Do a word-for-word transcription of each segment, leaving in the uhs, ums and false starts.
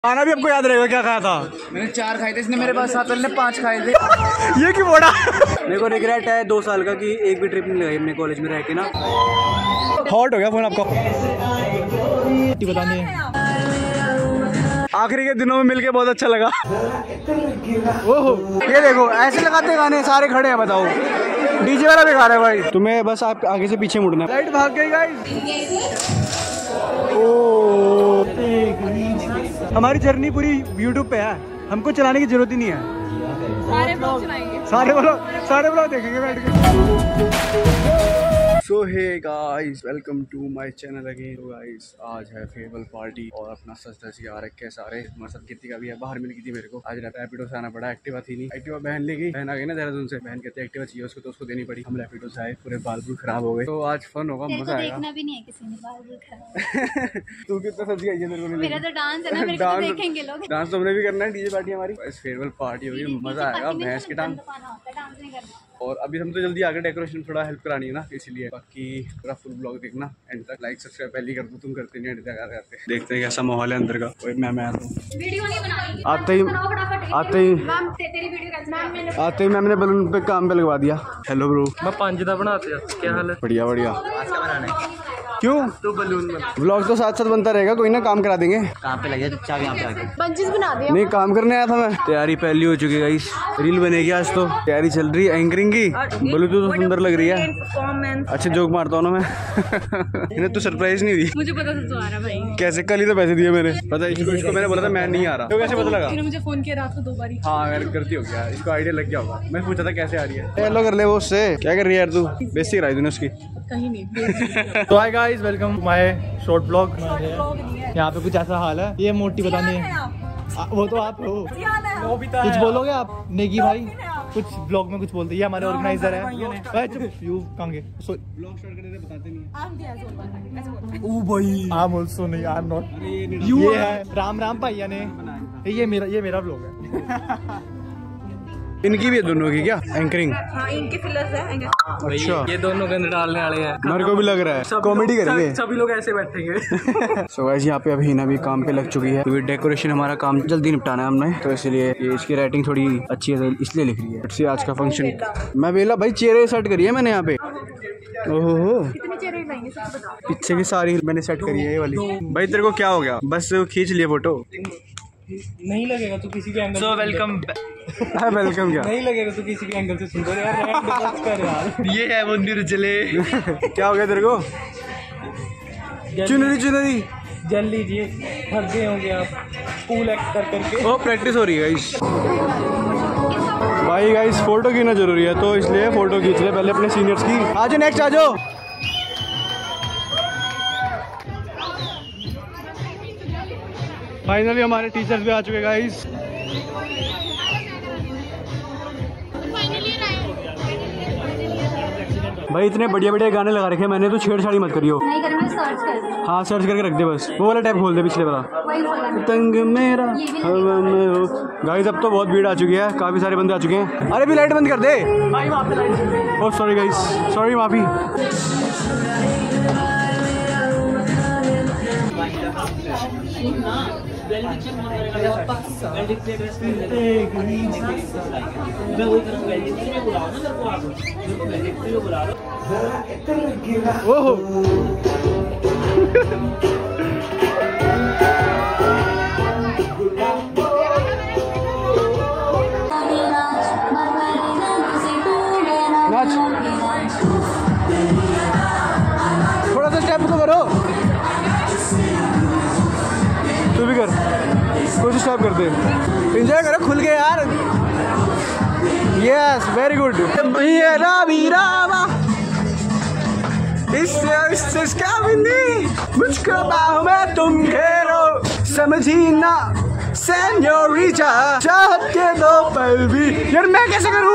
खाना भी आपको याद रहेगा क्या खाया था? मैंने चार खाए थे, इसने मेरे पास सात वाले ने पाँच खाए थे। ये क्यों बोला? मेरे को रिग्रेट है दो साल का कि एक भी ट्रिप नहीं लगाई अपने कॉलेज में रह के ना। हॉट हो गया फोन आपका। बताने आखिरी के दिनों में मिलके बहुत अच्छा लगा। ओहो ये देखो ऐसे लगाते गाने सारे खड़े हैं, बताओ डीजे वाला भी गा रहा है भाई। तुम्हें बस आप आगे से पीछे मुड़ना है। लाइट भाग गई गाइस। ओ हमारी जर्नी पूरी यूट्यूब पे है, हमको चलाने की जरूरत ही नहीं है। सारे ब्लॉग चलाएंगे, सारे ब्लॉग सारे ब्लॉग देखेंगे बैठ के। So hey guys welcome to my channel again. तो गाइस आज है फेयरवेल पार्टी और अपना सच धज के आ रखे सारे। हमारे साथ कितनी का भी है, बाहर मिल गई थी मेरे को। आज रैपिडो से आना पड़ा, एक्टिवा थी नहीं। एक्टिवा बहन ले गई, बहन आ गई ना देहरादून से। बहन कहते एक्टिवा चाहिए उसको, तो उसको देनी पड़ी। हम रैपिडो से आए, पूरे बाल बुल खराब हो गए। तो आज फन होगा, मजा आएगा। देखना भी नहीं है किसी ने बाल बुल खराब। तू कितना सज गई है मेरे को? मेरा तो डांस है ना, मेरे को देखेंगे लोग। डांस तो हमने भी करना है, डीजे पार्टी हमारी। फेयरवेल पार्टी होगी, मजा आएगा। भैंस की टांग डांस नहीं करना। और अभी हम तो जल्दी आगे डेकोरेशन थोड़ा हेल्प करानी है ना, इसलिए। बाकी पूरा फुल ब्लॉग देखना एंड तक। लाइक सब्सक्राइब पहले कर दो, तुम करते नहीं, एंड तक आते। देखते हैं कैसा माहौल है अंदर का। कोई मैं मैं आता हूँ। वीडियो नहीं बनानी, आते ही आते ही तेरी वीडियो कैसे? आते ही मैम ने बलून पे काम पे लगवा दिया। हेलो ब्रो, मैं पांच दा बनाते हैं, क्या हाल है? बढ़िया बढ़िया। क्यों तो बलून ब्लॉग तो साथ साथ बनता रहेगा, कोई ना काम करा देंगे। कहाँ पे लगे चुपचाप यहाँ पे आके बंचेस बना दिया। नहीं काम करने आया था मैं। तैयारी पहली हो चुकी है गाइस, रील बनेगी आज तो। तैयारी चल रही है एंकरिंग की। ब्लूटूथ तो सुंदर लग रही है। अच्छे जोक मारता हूँ ना मैं। इन्हें तो सरप्राइज नहीं दी। मुझे पता था तू आ रहा भाई। कैसे? कल ही तो पैसे दिए मैंने। पता है इसको, इसको मैंने बोला था मैं नहीं आ रहा। तो कैसे पता लगा? तूने मुझे फोन किया रात को दो बारी। हाँ यार गलती हो गया, इसको आइडिया लग गया होगा। मैं पूछा था कैसे आ रही है। हेलो कर ले वो उससे। क्या कर रही है यार तू? बेइज्जती कराई तूने उसकी। कहीं नहीं। तो hi guys, welcome to my short vlog. यहाँ पे कुछ ऐसा हाल है। ये मोटी बतानी है, वो तो आप हो। कुछ बोलोगे आप नेगी भाई? कुछ ब्लॉग में कुछ बोलते। ये हमारे ऑर्गेनाइजर है। यू कांगे ब्लॉग स्टार्ट करते थे, बताते नहीं। ओ भाई आई एम आल्सो नहीं, आई एम नॉट। ये है राम राम भैया ने। ये मेरा ये मेरा ब्लॉग है। इनकी भी है दोनों की क्या एंकरिंग? हाँ इनके फिलर्स है। अच्छा ये दोनों गंद डालने वाले हैं। मेरे को भी लग रहा है कॉमेडी करेंगे। सभी लोग ऐसे बैठेंगे। सो गाइस यहाँ पे अभी हिना भी काम पे लग चुकी है, क्योंकि डेकोरेशन हमारा काम जल्दी निपटाना है हमने, तो इसलिए ये इसकी राइटिंग थोड़ी अच्छी है इसलिए लिख रही है। इसलिए आज का फंक्शन मैं बेला भाई चेहरे सेट करी है मैंने यहाँ पे। ओहो पीछे की सारी मैंने सेट करी है ये वाली। भाई तेरे को क्या हो गया? बस खींच लिए फोटो। नहीं लगेगा तू किसी के एंगल। So welcome. वेलकम क्या? नहीं लगेगा तू किसी के एंगल से सुंदर यार। ये है वो निर्जले। क्या हो गया तेरे को? चुनरी चुनरी जल लीजिए, थक गए होंगे आप कूल एक्ट कर करके। ओ प्रैक्टिस हो रही है गाइस। भाई गाइस फोटो खींचना जरूरी है, तो इसलिए फोटो खींच ले पहले अपने सीनियर्स की। आ जाओ नेक्स्ट आ जाओ। फाइनली हमारे टीचर्स भी आ चुके गाइस। भाई इतने बढ़िया बढ़िया गाने लगा रखे मैंने, तो छेड़छाड़ी मत करियो। नहीं कर, मैं सर्च कर दूँ। हाँ सर्च करके रख दे बस। वो वाला टैब खोल दे पिछले वाला। वही खोला। तंग मेरा हवा में हो। गाइस अब तो बहुत भीड़ आ चुकी है, काफी सारे बंदे आ चुके हैं। अरे भी लाइट बंद कर दे। ओह सॉरी गाइस, सॉरी माफी। ओहो नाच, थोड़ा सा स्टेप तो करो। तू भी कर, कुछ स्टेप कर दे। एंजॉय करो खुल के यार। Yes very good. मुझको बाहों में तुम घेरो, समझी ना सेन्योरिटा, चाहत के दो पल भी। यार मैं कैसे करूं?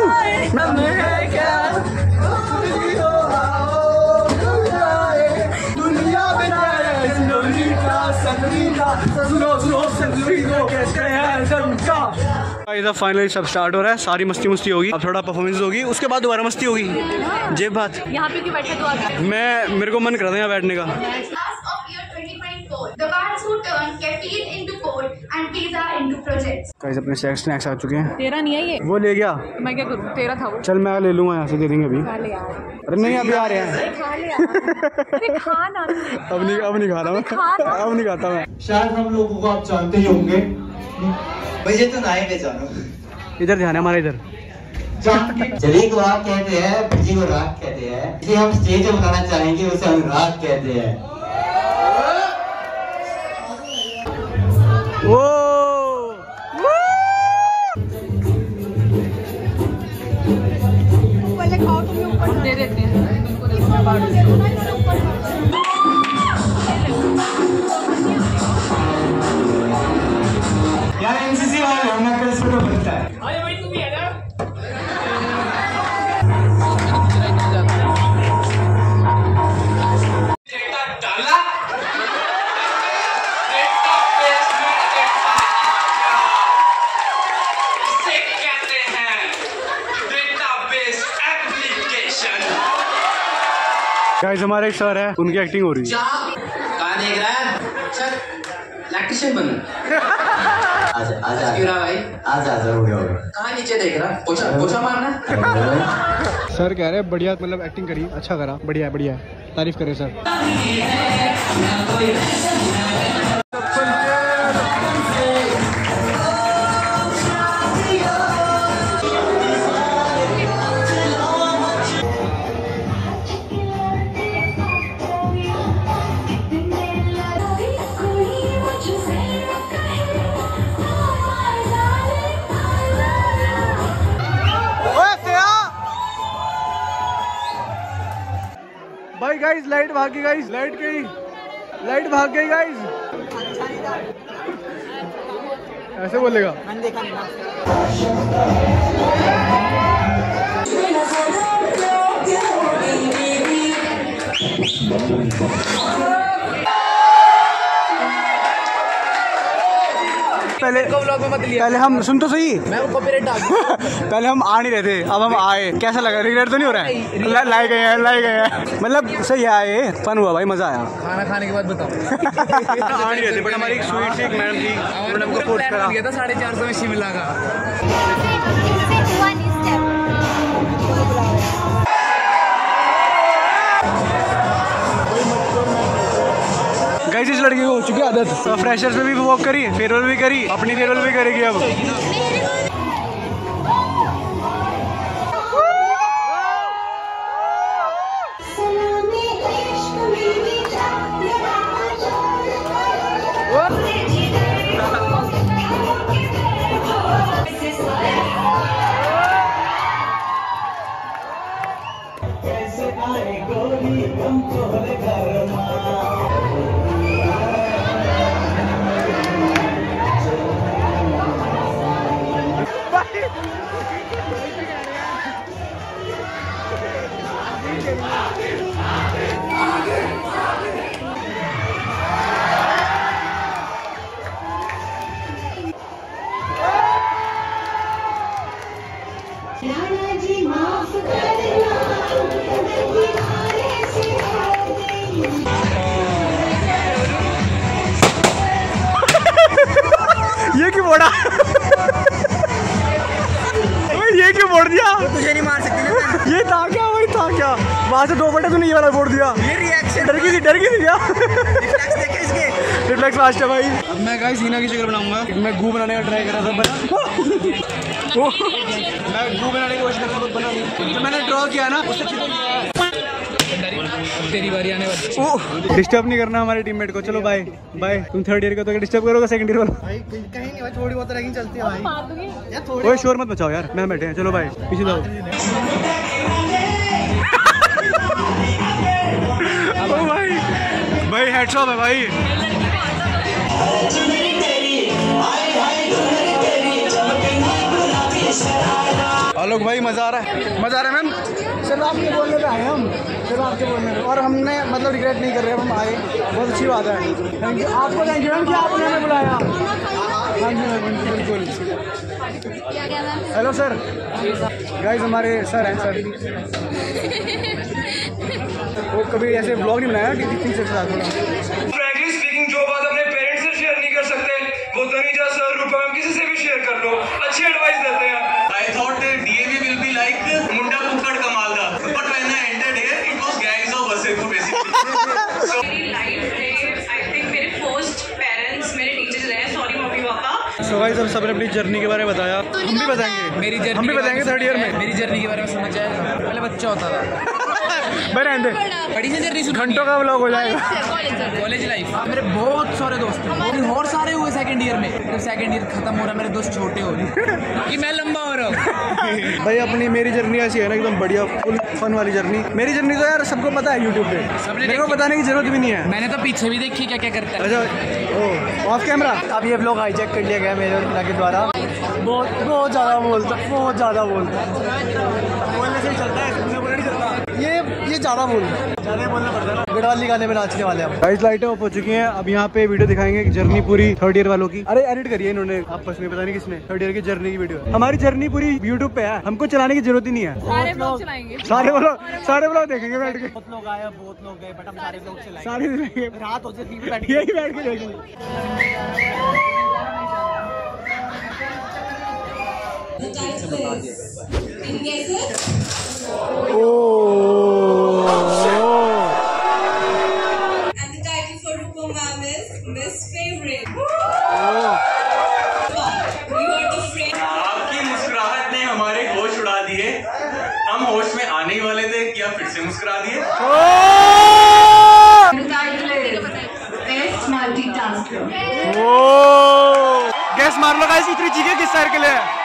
दुनिया बनाए फाइनली सब स्टार्ट हो रहा है, सारी मस्ती मस्ती होगी। अब थोड़ा परफॉर्मेंस होगी, उसके बाद दोबारा मस्ती होगी। जेब बात यहाँ पे क्यों बैठे? तो मैं मेरे को मन कर रहा था यहाँ बैठने का। coal. The guards who turn caffeine into coal and pizza into projects. Guys अपने स्नैक्स आ चुके हैं। तेरा नहीं है ये, वो ले गया, मैं क्या करूँ, तेरा था वो। चल मैं ले लूँगा यहाँ से, दे देंगे अभी। खा ले यार। अरे नहीं अभी आ रहे हैं। खा ले यार। अरे खा ना। अब नहीं अब नहीं खा रहा मैं, अब नहीं खाता मैं। शायद हम लोगों को आप जानते ही होंगे। मुझे तो नहीं पहचानो। इधर ध्यान है हमारा, इधर। चलिए को राग कहते हैं, बच्ची को राग कहते हैं। इसे हम स्टेज पे बताना चाहेंगे, उसे हम राग कहते हैं। ओ पहले खाओ, तुम ऊपर दे देते हैं। यार एनसीसी वाले होना कर फोटो बनता है। अरे भाई तू भी है ना। गाइस हमारे एक सर है, उनकी एक्टिंग हो रही है। कहाँ देख रहा है? चल, इलेक्ट्रिशियन बन। आजा आजा क्यों रहा भाई? आजा आजा हो गया हो गया। कहाँ नीचे देख रहा? पोछा पोछा मारना। सर कह रहे हैं बढ़िया, मतलब एक्टिंग करी, अच्छा करा, बढ़िया बढ़िया, तारीफ करे सर। भाई गाइस लाइट भाग गई, गाइस लाइट गई, लाइट भाग गई गाइस। ऐसे बोलेगा। पहले पहले हम सुन तो सही, मैं वो कॉपीराइट डाल पहले हम आ नहीं रहे थे, अब हम आए, कैसा लगा? रिग्रेट तो नहीं हो रहा है? लाए गए हैं, लाए गए हैं, मतलब सही है, आए, फन हुआ भाई, मजा आया। खाना खाने के बाद बताओ। आ नहीं रहे थे, बट हमारी एक स्वीट सी एक मैडम थी, उन्होंने हमको फोर्स करा। था साढ़े चार सौ में शिमला का। गाइस इस लड़की को हो चुकी है आदत, फ्रेशर्स में भी वॉक करी, फेयरवेल भी करी, अपनी फेयरवेल भी करेगी अब। ये क्यों बोला? ये क्यों बोल दिया? तुझे नहीं मार सकती ना। ये था क्या? वही था क्या? वहाँ से दो बटे तूने ये वाला बोल दिया। ये रिएक्शन डर गई थी, डर गई थी क्या? रिफ्लेक्स देखे इसके। रिफ्लेक्स फास्ट है भाई। अब मैं गाइस हीना की शक्ल बनाऊंगा। मैं गू बनाने का ट्राई कर रहा था, बना मैं गू बनाने की कोशिश कर रहा था, बना नहीं। तो मैंने ड्रॉ किया ना, उससे चिपक गया। तेरी बारी आने वाली। ओह, डिस्टर्ब नहीं करना हमारे टीममेट को। चलो बाय बाय। तुम थर्ड ईयर का तो डिस्टर्ब करोगे सेकंड ईयर वाला? भाई कहीं नहीं भाई, थोड़ी बहुत रैगिंग चलती है भाई यार, थोड़ी। ओए शोर मत मचाओ यार, मैं बैठे हैं। चलो बाय, पीछे जाओ। ओ भाई भाई हेड्स ऑफ है भाई। आलोक भाई मजा आ रहा है, मजा आ रहा है मैम। सिर्फ आपके बोलने पे आए हम, सिर्फ आपके बोलने पे, और हमने मतलब रिग्रेट नहीं कर रहे, हम आए, बहुत अच्छी बात है। थैंक यू आपको, थैंक यू मैम कि आपने हमें बुलाया। हाँ जी मैम, बिल्कुल। हेलो सर, गाइस हमारे सर हैं सर। वो कभी ऐसे ब्लॉग नहीं बनाया टीचर के साथ थोड़ा। रूपा मैम, किसी से भी शेयर कर लो, अच्छी एडवाइस देते हैं। I thought DAV will be like मुंडा कुक्कड़ कमालदा, but when I entered here, it was gangs of Wasseypur basically. So मेरी लाइफ में आई थिंक मेरे फर्स्ट पेरेंट्स मेरे टीचर्स रहे। सॉरी मम्मी पापा। सो गाइस हम सबने अपनी जर्नी के बारे में बताया, हम भी बताएंगे मेरी जर्नी हम भी बताएंगे थर्ड ईयर में। मेरी जर्नी के बारे में समझ आएगा। पहले बच्चा होता था, रहने बड़ी से जर्नी घंटों का व्लॉग हो जाएगा। कॉलेज लाइफ मेरे बहुत सारे दोस्त हैं और सारे हुए सेकंड ईयर में। जब सेकंड ईयर खत्म हो रहा है मेरे दोस्त छोटे हो रहे कि मैं लंबा हो रहा हूँ। भाई अपनी मेरी जर्नी ऐसी है ना, एकदम बढ़िया फुल फन वाली जर्नी। मेरी जर्नी तो यार सबको पता है यूट्यूब पे, मेरे को बताने की जरूरत भी नहीं है। मैंने तो पीछे भी देखी क्या क्या करता है। अच्छा ओ ऑफ कैमरा अब ये व्लॉग हाईजैक कर लिया गया मेरे और मीना के द्वारा। बहुत बहुत ज़्यादा बोलता बहुत ज़्यादा बोलता बोलने से ही चलता है, इसमें बोलना नहीं चलता। ये ये ज़्यादा बोलता है, ज़्यादा बोलना पड़ता है ना। गढ़वाली गाने में नाचने वाले हम। गाइस लाइटें ऑफ हो चुकी हैं, अब यहाँ पे वीडियो दिखाएंगे जर्नी पूरी थर्ड ईयर वालों की। अरे एडिट करिए इन्होंने आपस में, पता नहीं किसने। थर्ड ईयर की जर्नी की वीडियो है। हमारी जर्नी पूरी यूट्यूब पे है, हमको चलाने की जरूरत ही नहीं है। सारे ब्लॉग चलाएंगे, सारे व्लॉग सारे व्लॉग देखेंगे बैठ के। बहुत लोग आए, बहुत लोग गए, बट हम सारे लोग चलाएंगे। सारे देखेंगे, रात हो जाती है बैठ यही बैठ के देखेंगे। And the title for Rupa ma'am is Miss Favorite. You are the friend. आपकी मुस्कुराहट ने हमारे होश उड़ा दिए। हम होश में आने ही वाले थे, क्या फिर से मुस्कुरा दिए। The title is Best Multitasker. गैस मार लो गाइस, इतनी चीजें किस सर के लिए है?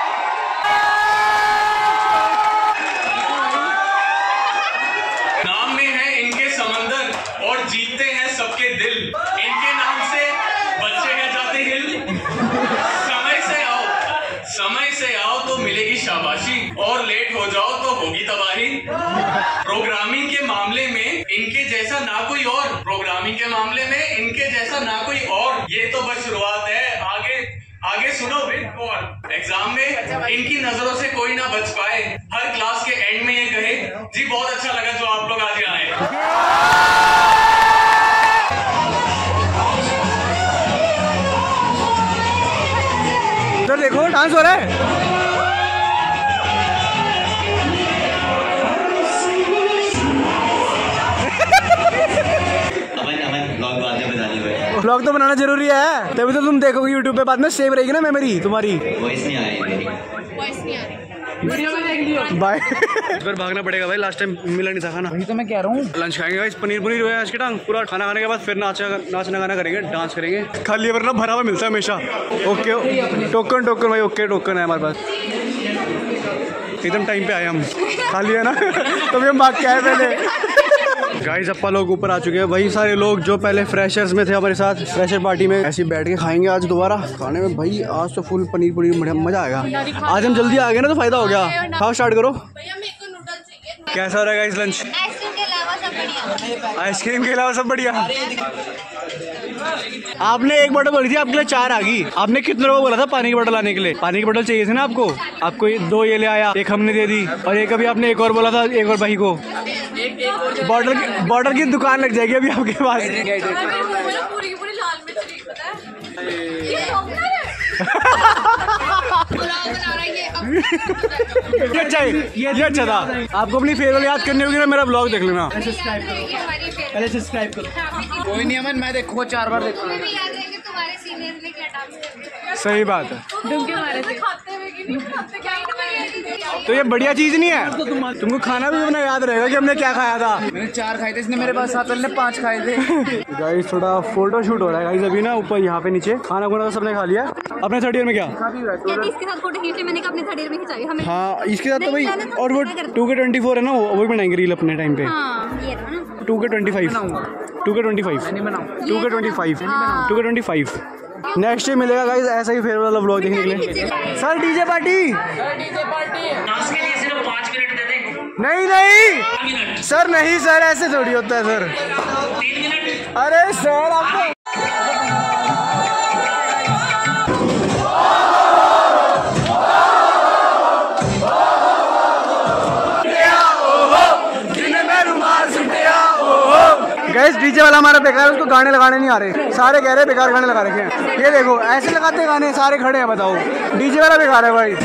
नाम में है इनके समंदर और जीतते हैं सबके दिल। इनके नाम से बच्चे हैं जाते हिल। समय से आओ समय से आओ तो मिलेगी शाबाशी, और लेट हो जाओ तो होगी तबाही। प्रोग्रामिंग के मामले में इनके जैसा ना कोई और, प्रोग्रामिंग के मामले में इनके जैसा ना कोई और। ये तो बस शुरुआत है, आगे आगे सुनो विद और। एग्जाम में इनकी नजरों से कोई ना बच पाए, हर क्लास के एंड में ये कहे जी बहुत अच्छा लगा जो आप लोग आज आए। इधर देखो डांस हो रहा है। ब्लॉग तो बनाना जरूरी है, तभी तो तुम देखोगे यूट्यूब पे, बाद में सेव रहेगी ना मेमोरी तुम्हारी। वॉइस नहीं आ रही वॉइस नहीं आ रही। बाय। इस बार भागना पड़ेगा भाई, लास्ट टाइम मिला नहीं था खाना। वही तो मैं कह रहा हूँ। लंच खाएंगे गाइस, पनीर पनीर है आज की टांग। पूरा खाना खाने के बाद फिर नाचा नाचना गाना करेंगे, डांस करेंगे। खाली वरना भरा हुआ मिलता है हमेशा। ओके टोकन टोकन भाई, ओके टोकन है हमारे पास। एकदम टाइम पे आए हम, खाली है ना तो भी हम भाग के आए पहले। गाइस अपा लोग ऊपर आ चुके हैं, वही सारे लोग जो पहले फ्रेशर्स में थे हमारे साथ, फ्रेशर पार्टी में। ऐसे बैठ के खाएंगे आज दोबारा। खाने में भाई आज तो फुल पनीर पनीर बढ़िया मजा आएगा। आज हम जल्दी आ गए ना तो फायदा हो गया। खाओ स्टार्ट करो। कैसा हो रहा है गाइस लंच? आइसक्रीम के अलावा सब बढ़िया। आइसक्रीम के अलावा सब बढ़िया। आपने एक बोतल बोली थी, आपके लिए चार आ गई। आपने कितने लोगों को बोला था पानी की बोतल लाने के लिए? पानी की बोतल चाहिए थी ना आपको, आपको ये दो ये ले आया, एक हमने दे दी, और एक अभी आपने एक और बोला था, एक और भाई को। बॉर्डर की बॉर्डर की दुकान लग जाएगी अभी आपके पास। पूरी की पूरी लाल मिर्च पता है ये ये अच्छा है, ये अच्छा था। आपको अपनी फेयरवेल याद करनी होगी ना, मेरा ब्लॉग देख लेना। पहले सब्सक्राइब करो। कोई नहीं अमन, मैं देखूंगा चार बार देखूंगा। तुम्हारे सीनियर ने क्या डांस सही बात है। डुमके मारे थे। खाते हुए कि नहीं खाते क्या तो ये बढ़िया चीज नहीं है? तुमको खाना भी अपना याद रहेगा कि हमने क्या खाया था। मैंने चार खाए थे, इसने मेरे पास सात वाले ने पाँच खाए थे। गाइस थोड़ा फोटो शूट हो रहा है गाइस अभी ना, ऊपर यहाँ पे नीचे। खाना खुना तो सबने खा लिया। अपने थर्ड ईयर में क्या? इसके साथ फोटो खींच ली मैंने, अपने थर्ड ईयर में खिंचाई हमें। हाँ इसके साथ तो भाई, और वो टू के ट्वेंटी फोर है ना, वो भी बनाएंगे रील अपने टाइम पे। Two K twenty five two K twenty five two K twenty five two K twenty five next day मिलेगा गाइस ऐसा ही फेयरवेल वाला व्लॉग देखने के लिए। सर डीजे पार्टी डांस के लिए सिर्फ पाँच मिनट दे दें। नहीं नहीं सर, नहीं सर, ऐसे थोड़ी होता है सर। तीन मिनट। अरे सर आपको गाइस डीजे वाला हमारा बेकार है, उसको गाने लगाने नहीं आ रहे, सारे कह रहे हैं बेकार गाने लगा रखे हैं। ये देखो ऐसे लगाते गाने, सारे खड़े हैं, बताओ डीजे वाला बेकार है भाई।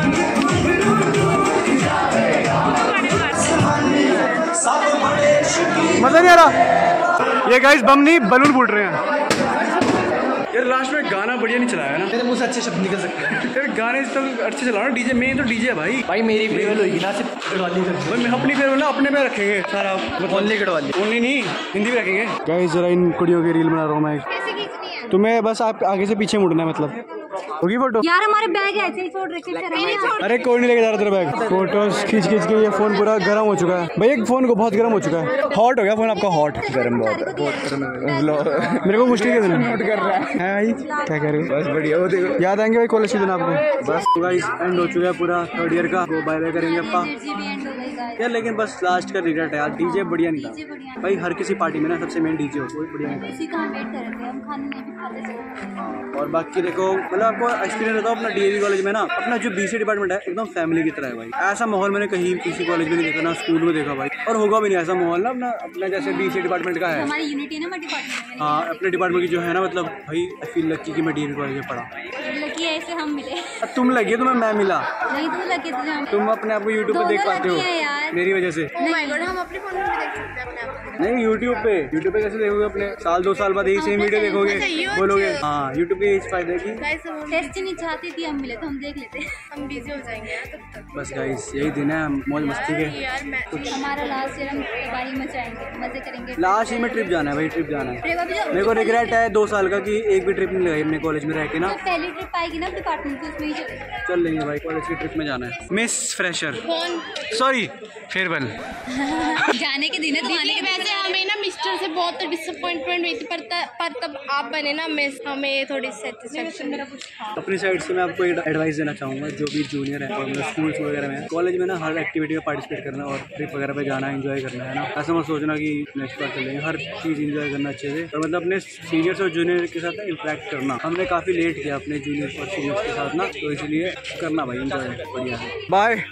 मजा नहीं आ रहा। ये गाइस बम नहीं बलून फूट रहे हैं यार। लास्ट में गाना बढ़िया नहीं चलाया ना, मेरे मुंह से अच्छे शब्द निकल सकते हैं यार। गाने तो अच्छे चला ना, डीजे मेन तो डीजे है भाई। भाई मेरी फेवरेट होगी ना, सिर्फ कड़वाली भाई मैं अपनी फेवरेट ना अपने पे रखेंगे सारा, ओनली कड़वाली, ओनली नहीं हिंदी में रखेंगे। गाइस जरा इन कुड़ियों की रील बना रहा हूँ मैं, तुम्हें बस आप आगे से पीछे मुड़ना है, मतलब होगी फोटो यार हमारे बैग है, चल छोड़ रखे हैं। अरे कोई नहीं लेके जा रहा तेरा बैग। फोटोज खींच खींच के ये फोन पूरा गर्म हो चुका है भाई, एक फोन को बहुत गर्म हो चुका है, हॉट हो गया फोन आपका, हॉट गर्म बहुत मेरे को मुश्किल के नोट कर रहा है भाई, क्या कह रहे हो? बस बढ़िया, वो देखो याद आएंगे भाई कॉलेज के दिन आपको। बस गाइस एंड हो चुका है पूरा थर्ड ईयर का, बाय बाय करेंगे अपा यार। लेकिन बस लास्ट का रिग्रेट है यार, डीजे बढ़िया नहीं था भाई। हर किसी पार्टी में ना सबसे मेन डीजे हो, कोई बढ़िया नहीं था। और बाकी देखो मतलब आपको एक्सपीरियंस होता है अपना डीएवी कॉलेज में ना, अपना जो बीसी डिपार्टमेंट है एकदम फैमिली की तरह है भाई। ऐसा माहौल मैंने कहीं किसी कॉलेज में नहीं देखा, ना स्कूल में देखा भाई, और होगा भी नहीं ऐसा माहौल ना अपना अपना जैसे बीसी डिपार्टमेंट का है। हमारी यूनिटी है ना डिपार्टमेंट में। हाँ अपने डिपार्टमेंट की जो है ना, मतलब भाई आई फील लकी कि मैं डीएवी कॉलेज में पढ़ा। लकी ऐसे हम मिले, तुम लगी तुम्हें मैं मिला नहीं तुम लकी तो तुम अपने आप को यूट्यूब पे देख पाते हो मेरी वजह से। हम अपने फोन में देख सकते हैं अपने आप। नहीं यूट्यूब पे, यूट्यूब पे कैसे देखोगे अपने, साल दो साल बाद यही सेम वीडियो देखोगे बोलोगे हाँ यूट्यूब पे इस फायदा की। टेस्ट नहीं चाहती थी, हम मिले तो हम देख लेते, हम बिजी हो जाएंगे तब तक। बस गाइस यही दिन है, मौज मस्ती के। हमारा लास्ट ईयर हम तबाही मचाएंगे, मजे करेंगे। लास्ट ईयर में ट्रिप जाना है भाई, ट्रिप जाना है। मेरे को रिग्रेट है दो साल का कि एक भी ट्रिप नहीं लगाई अपने कॉलेज में रह के ना। पहली ट्रिप आएगी ना डिपार्टमेंट की, उसमें ही चलेंगे। चल लेंगे भाई, कॉलेज की ट्रिप में जाना है। मिस फ्रेशर सॉरी फेयरवेल जाने के दिन है, दीदी वैसे हमें ना मिस्टर से बहुत डिसअपॉइंटमेंट हुई थी, पर पर तब आप बने ना मिस, हमें थोड़ी सेटिस्फेक्शन मेरा कुछ था। अपनी साइड से मैं आपको एडवाइस देना चाहूँगा, जो भी जूनियर है और मतलब स्कूल्स वगैरह में कॉलेज में ना हर एक्टिविटी में पार्टिसिपेट करना और ट्रिप वगैरह पे जाना, एंजॉय करना है ना। ऐसा मत सोचना कि नेक्स्ट बार चलेंगे, हर चीज़ एंजॉय करना अच्छे से, और मतलब अपने सीनियर्स और जूनियर के साथ इंटरेक्ट करना। हमने काफ़ी लेट किया अपने जूनियर्स और सीनियर्स के साथ ना, तो इसलिए करना भाई एंजॉय बढ़िया। बाय।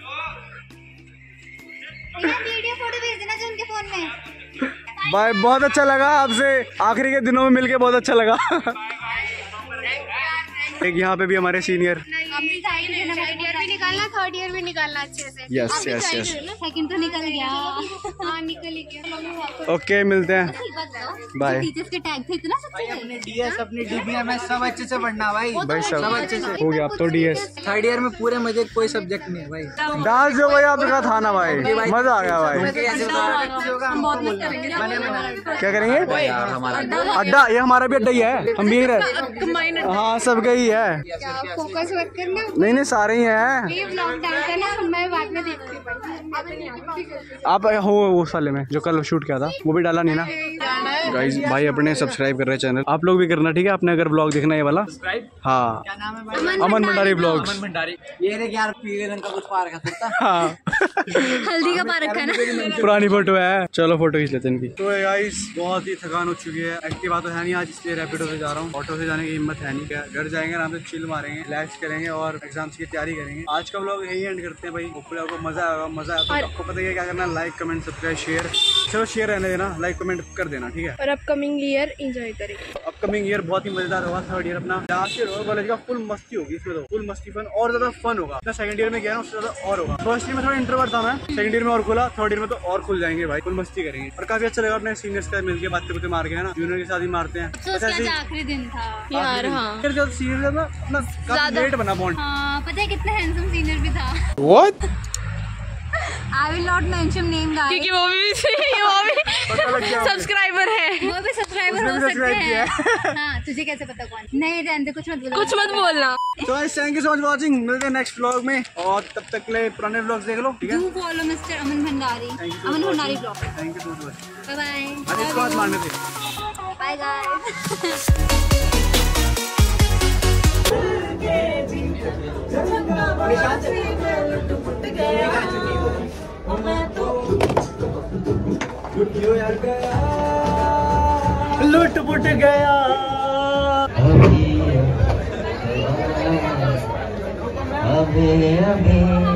वीडियो फोटो भेज देना जो उनके फोन में। बाय, बहुत अच्छा लगा आपसे आखिरी के दिनों में मिलके, बहुत अच्छा लगा। एक यहाँ पे भी हमारे सीनियर, सेकंड ईयर भी निकालना, थर्ड ईयर भी निकालना अच्छे से। यस यस यस सेकंड तो निकल गया। हाँ निकल ही गया। ओके मिलते हैं, बाय। टीचर्स के टैग थे इतना सच्ची है। अपने डीएस अपनी डीबीआर में सब अच्छे से पढ़ना भाई, भाई सब अच्छे से हो गया अब तो डीएस। थर्ड ईयर में पूरे मजे, कोई सब्जेक्ट नहीं है भाई। डांस जो भाई आपका था ना भाई, मजा आ गया भाई। क्या करेंगे अड्डा, ये हमारा भी अड्डा ही है, हम भी रहे। हाँ सबका ही है, फोकस मत करना, नहीं नहीं सारे ही हैं। मैं बाद में देखती हूँ। आप हो वो साले में जो कल शूट किया था, वो भी डाला नहीं ना गाइस। भाई अपने सब्सक्राइब कर रहे हैं चैनल, आप लोग भी करना ठीक है, आपने अगर ब्लॉग देखना है वाला। हाँ अमन भंडारी ब्लॉग्स। ये देख यार पीले रंग का कुछ पार्क है। हाँ हल्दी का पार्क है ना, पुरानी फोटो है, चलो फोटो खींच लेते हैं इनकी। तो गाइस बहुत ही थकान हो चुकी है, एक्टिवा तो है नहीं आज, इसलिए रैपिडो से जा रहा हूँ। ऑटो से जाने की हिम्मत है नहीं, क्या घर जाएंगे आराम से चिल मारेंगे, रिलैक्स करेंगे और एग्जाम्स की तैयारी करेंगे। आज का व्लॉग यही एंड करते हैं भाई, होपफुली आपको मजा आएगा। मजा आया तो आपको पता ही है क्या करना, लाइक कमेंट सब्सक्राइब शेयर। चलो शेयर रहने देना, लाइक कमेंट कर देना ठीक है। और अपकमिंग ईयर एंजॉय करेंगे। अपकमिंग ईयर बहुत ही मजेदार होगा, थर्ड ईयर अपना लास्ट ईयर होगा कॉलेज का, फुल मस्ती होगी इसमें, तो फुल मस्ती फन और ज्यादा फन होगा। तो सेकंड ईयर में गया ना उससे ज्यादा और होगा। फर्स्ट ईयर में थोड़ा इंट्रोवर्ट था मैं, सेकंड ईयर में और खुला, थर्ड ईयर में तो और खुल जाएंगे भाई, फुल मस्ती करेंगे। और काफी अच्छा लगा अपने सीनियर्स का मिलकर, बातें बातें मार के है ना, जूनियर के साथ ही मारते हैं। आखिरी दिन था यार। हाँ सीनियर ना अपना काफी लेट बना बॉन्ड। हाँ पता है कितना हैंडसम सीनियर भी था। What? I will not mention name guys, क्योंकि वो भी वो भी सब्सक्राइबर है, वो भी सब्सक्राइबर हो सकते हैं। हाँ तुझे कैसे पता कौन? नहीं रहने, कुछ मत बोलना, कुछ मत बोलना। तो guys thank you so much watching, मिलते हैं नेक्स्ट व्लॉग में, और तब तक के लिए पुराने व्लॉग्स देख लो ठीक है। Do follow mister Aman Bhandari, Aman Bhandari blog. Thank you so much, bye bye. अरे इसको हाथ मारने थे, बाय गाइस। लुट पुट गया अभी अभी